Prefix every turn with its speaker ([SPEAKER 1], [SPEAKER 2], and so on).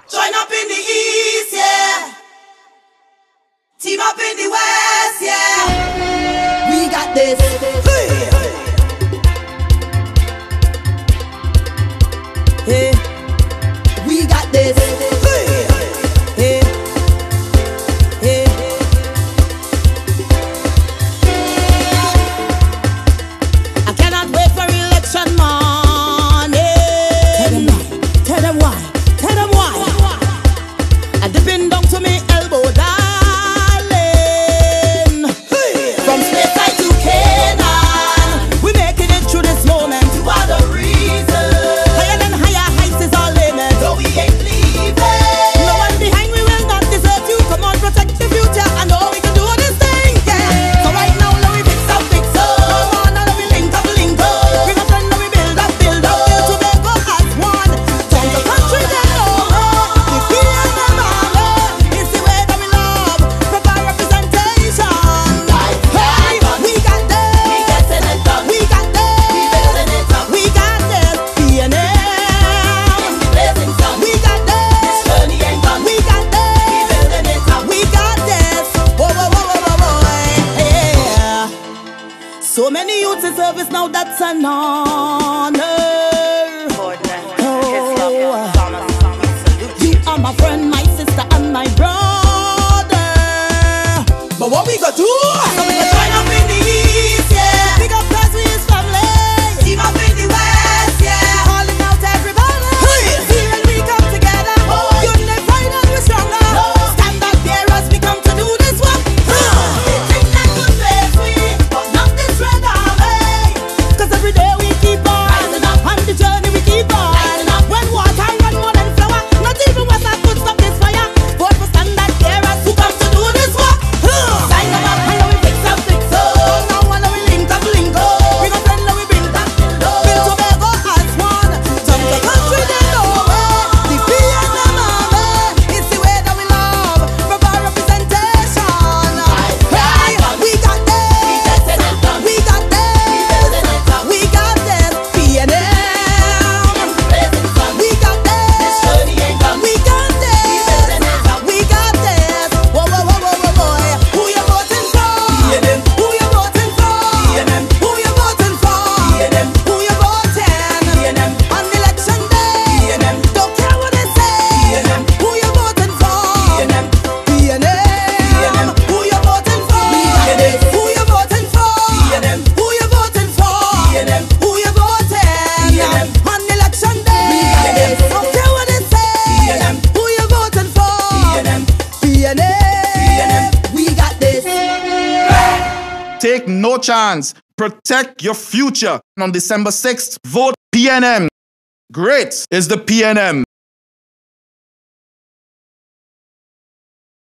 [SPEAKER 1] Join up in the east, yeah. Team up in the west, yeah. We got this. Hey, we got this. Hey, hey, hey. I cannot wait for election morning. Tell them why. Tell them why. I'm dipping down to me elbow, darling. From Spayside to Canaan, we making it through this moment. You are the reason. Higher than higher heights is our limit. No, we ain't leaving. No one behind, we will not desert you. Come on, protect the future. I know we can do this thing, yeah. So right now, let me fix up, fix up. Come on, now let me link up, link up. Bring a friend, let me build up, build up. Till Tobago as one. Turn the country then over. The PNM army is the way that we love. Proper representation. Hey, we got this. We getting it done. We got this. We building it up. We got this. PNM. Blazing sun. We got this. This journey ain't done. We got this. We building it up. We got this. Whoa, whoa, whoa, whoa, whoa, whoa. Yeah. So many youths in service now, that's an honor. You are my friend, my sister, and my brother. But what we gonna do? So we gonna join up in the east, yeah. Big up Presley's family. Team up in the west, yeah. Calling out everybody. See when we come together. Unified and we're stronger. Stand up there as we come to do this one. They think that could face we, but not this red army. Cause every day we keep on rising up, on the journey we keep on rising up. When water run more than flower, not even water could stop this fire. Vote for stand that there as who come to do this work. Sign them up, and now we fix up, fix up. Now and now we link up, link up. Bring a friend, now we build up, build up. Build Tobago as one. Turn the country then over. The PNM army is the way that we love. Proper representation. Hey, we got this. We getting it done. We got this. We building it up. We got this. PNM. Blazing sun. We got this. This journey ain't done. We got this. We building it up. We got this. Whoa, whoa, whoa, whoa, whoa, boy. Who you voting for? PNM. Who you voting for? PNM. Who you voting for? PNM. Who you voting? PNM. On election day. PNM. Don't care what they say. PNM. Who you voting for? PNM. PNM. Who you voting for? PNM. Who you voting for? PNM. Who you voting for? PNM. Who you voting? PNM. On election day. PNM. Don't care what they say. PNM. Who you voting for? PNM. PNM. We got this.
[SPEAKER 2] Take no chance. Protect your future. On December 6th, vote PNM. Great is the PNM.